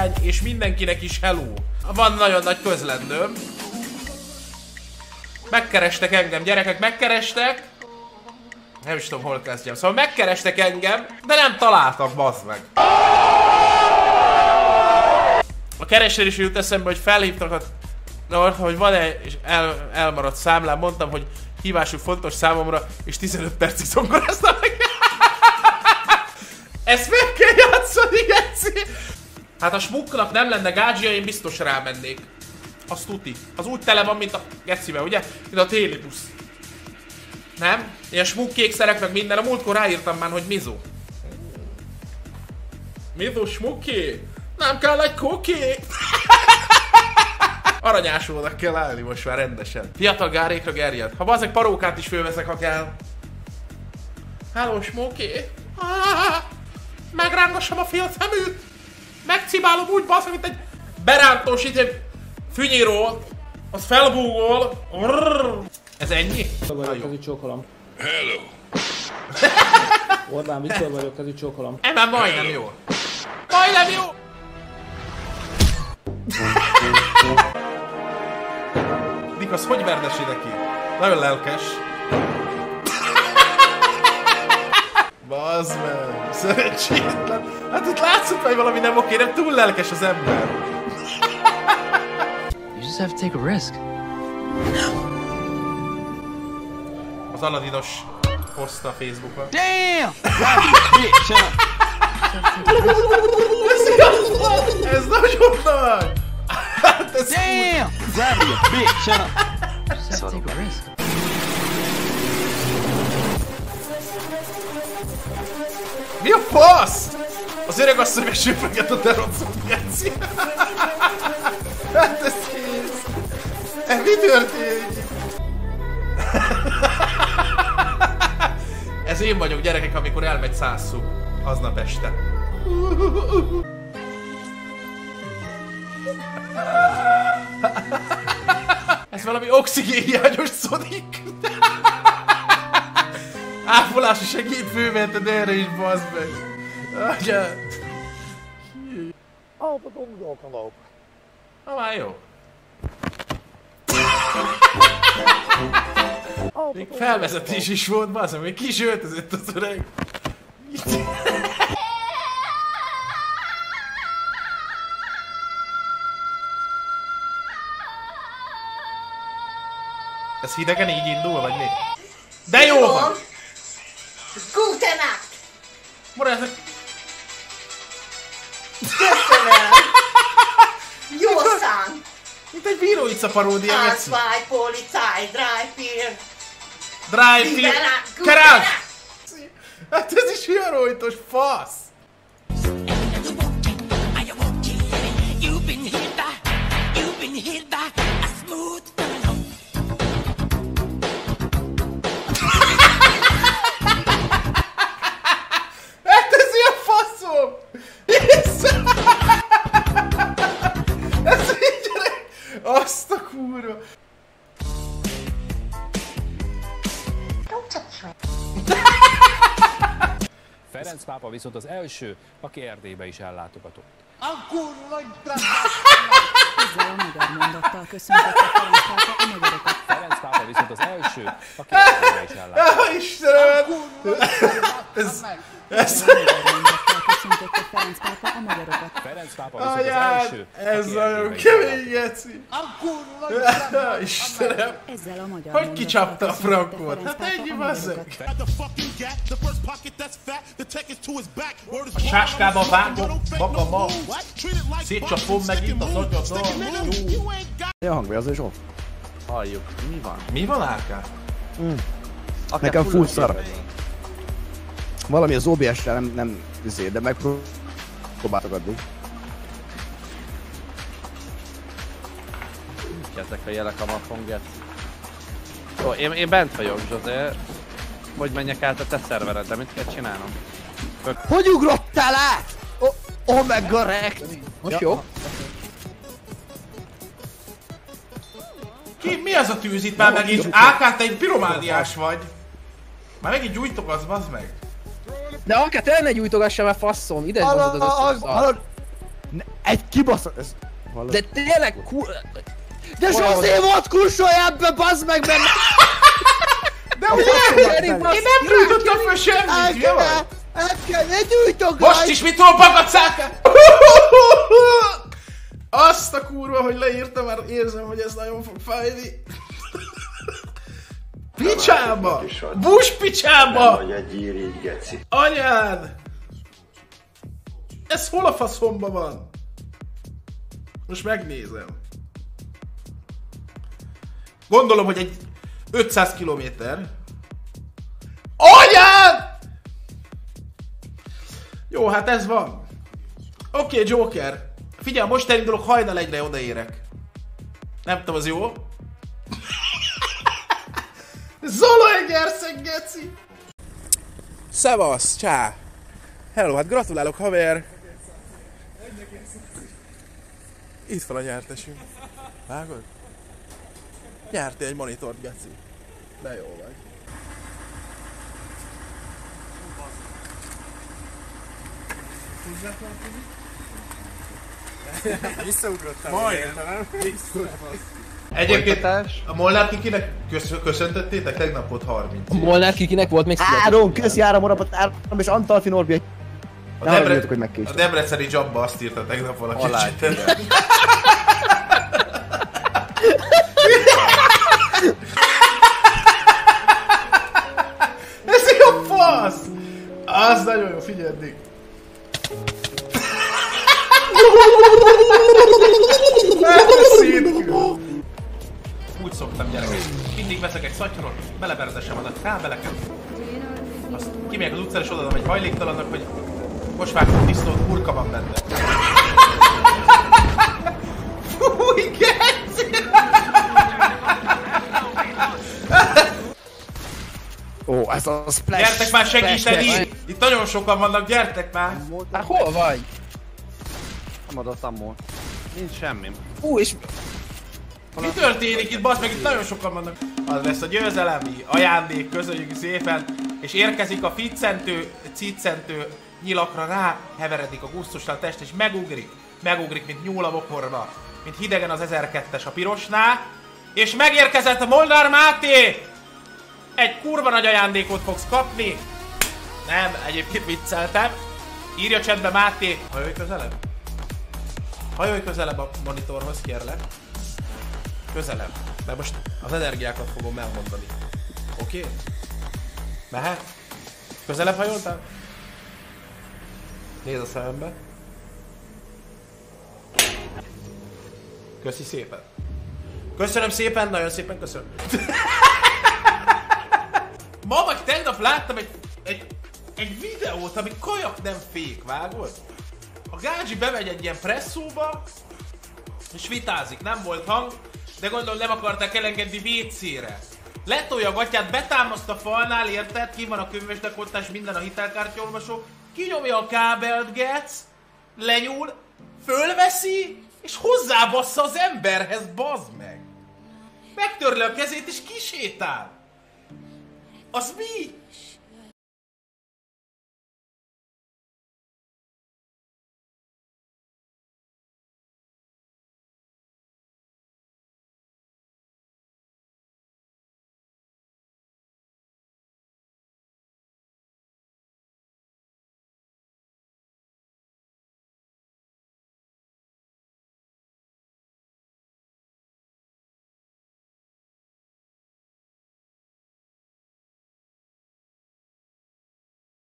leány, és mindenkinek is hello. Van nagyon nagy közlendőm. Megkerestek engem, gyerekek, megkerestek. Nem is tudom, hol kezdjem. Szóval megkerestek engem, de nem találtak, bazd meg. A keresés jut eszembe, hogy felhívtak, hogy van-e elmaradt számlám, mondtam, hogy hívásuk fontos számomra, és 15 percig zongoráztam meg. Ezt meg kell játszani, Geci! Hát a smukknak nem lenne gádzsia, én biztos rámennék. Az tuti. Az úgy tele van, mint a Gecibe, ugye? Mint a téli busz. Nem? Ilyen smukkékszerek meg minden. A múltkor ráírtam már, hogy Mizu. Mizu smukké? Nem kell egy koki! Aranyásónak kell állni most már rendesen. Fiatal gárékra gerjed. Ha bazzeg parókát is fölveszek, ha kell. Hello, smoké? Megrángassam a félceműt! Megcibálom úgy, basszeg, mint egy berántós itt egy fűnyíró. Az felbúgol. Ez ennyi? Viktor vagyok, kezi csókolom. Hello! Orbán, Viktor vagyok, kezi csókolom. Már majdnem jó. Majdnem jó! Nikosz, hogy verdesi neki? Nagyon lelkes. Bazd meg, szerencsétlen. Hát itt látszott, hogy valami nem oké, nem túl lelkes az ember. You just have to take a risk. Az Aladinos hozta a Facebookra. Damn! Ez nagyon nagy! Hát ez Damn! Grab me a bitch, shut up. You just have to take a risk. Mi a fasz? Az öreg asszony meg süpöget a terocot, Geci. Hát ez kész. Ez mi történik? Ez én vagyok, gyerekek, amikor elmegy 100 szó. Aznap este. Ez valami oxigénhiányos Sonic. Ápolási segít főmented erre is, bazd meg. Atyát. Altijd omdoor kan lopen. Na már jó. Még felvezetés is volt, bazd meg, még kis öltözött az öreg. Ez hidegen így indul, vagy mi? De jó van! Guten Nacht! Mora, ezek... Köszönöm! Jó szám! Mint egy bíróica paródia, Geci. Zwei Polizei, drei, vier... Drive, Kerállt! Hát ez is olyan rojtos fasz! Hát ez ilyen faszom! Ez így gyerek! Azt a kurva! Ferenc pápa viszont az első, aki Erdélybe is ellátogatott. Ezzel a magyar mondattal köszöntötte Ferenc pápa a magyarokat. Ferenc pápa viszont az első, aki Erdélybe is ellátogatott. Ja, Istenem! Ez... Ezzel a magyar mondattal köszöntötte Ferenc pápa a magyarokat. Ferenc pápa viszont az Anyád! első, Ez aki nagyon Erdélybe is kemény, Geci! Ja, Istenem! Ezzel a magyar Hogy kicsapta a mondattal köszöntötte frankot? Ferenc Hát pápa ennyi a bazzeg! magyarokat. A sáskába vágom magamat! Szétcsapom megint az agyadat! Jó! A hangbe azért Zsolt. Halljuk, mi van? Mi van, AK? Nekem full szar. Valami az OBS-re nem üzé, de megpróbáltak adni. Ezek a jelek a mafonget. Jó, én bent vagyok, Zsozé. Hogy menjek át a te szerveredre, mit kell csinálnom? Hogy ugrottál át? Omega Rect! Most jó? Ki? Mi az a tűz itt már megint? AK, te egy piromániás vagy! Már megint gyújtogatsz, bazd meg! De akár te ne gyújtogassam, mert faszom, ide hozod az összes szart. Egy kibaszott... Ez... De tényleg De Zsózé volt, kussolj ebbe, bazd meg benne! De ugye? Én nem gyújtottam fel semmit, jó? Ne gyújtok! Most is mit hol bagacák? Azt a kurva, hogy leírtam, mert érzem, hogy ez nagyon fog fájni. Picsába! Bush picsába! Anyád! Ez hol a faszomba van? Most megnézem. Gondolom, hogy egy 500 kilométer. Anyád! Jó, hát ez van. Oké, Joker. Figyelj, most elindulok, hajnal egyre odaérek. Nem tudom, az jó? Zolo Egerszeg, geci! Szevasz, csá! Hello, hát gratulálok, haver! Itt van a nyertesünk. Vágod? Nyertél egy monitort, geci. De jó vagy. Visszaugrottam. Majd. Egyébként a Molnár Kikinek köszöntöttétek? Tegnap volt 30. A Molnár Kikinek volt még születés. Áron, köszi Áron, Áron és Antalfi Norbi. A debreceni Jabba azt írta tegnap valaki a chaten. Ez jó fasz! Az nagyon jó, figyeldik! Úgy szoktam, gyerekek. Mindig veszek egy szatyrot, beleberdesem adat, rábeleket. Azt kimegyek az utcára és odaadom egy hajléktalannak, hogy mosvágó tisztult burka van benne. Fúj, geci! Ó, ez a splash. Gyertek már segíteni! Itt nagyon sokan vannak, gyertek már! Hát hol vagy? Nem adott ammót. Nincs semmi. És... Mi történik itt, bassz meg, itt nagyon sokan vannak. Az lesz a győzelemi ajándék, köszönjük szépen. És érkezik a ciccentő nyilakra, rá heveredik a gusztustalan test, és megugrik, mint nyúl a bokorba. Mint hidegen az 1002-es a pirosnál. És megérkezett a Molnár Máté! Egy kurva nagy ajándékot fogsz kapni. Nem, egyébként vicceltem. Írja chatbe Máté. Hajolj közelebb. Hajolj közelebb a monitorhoz, kérlek. Közelebb. Mert most az energiákat fogom elmondani. Oké? Mehet? Közelebb hajoltál? Nézd a szemembe. Köszi szépen. Köszönöm szépen, nagyon szépen köszönöm. Ma meg tegnap láttam egy videót, ami kajak nem fék, vágod? A Gágyi bemegy egy ilyen presszóba, és vitázik, nem volt hang, de gondolom nem akarták elengedni WC-re. Letolja a gatyát, betámaszt a falnál, érted? Ki van a könyvesdekontás, minden a hitelkártyaolvasó, kinyomja a kábelt, gec, lenyúl, fölveszi, és hozzábassza az emberhez, bazd meg! Megtörli a kezét és kisétál! Az mi?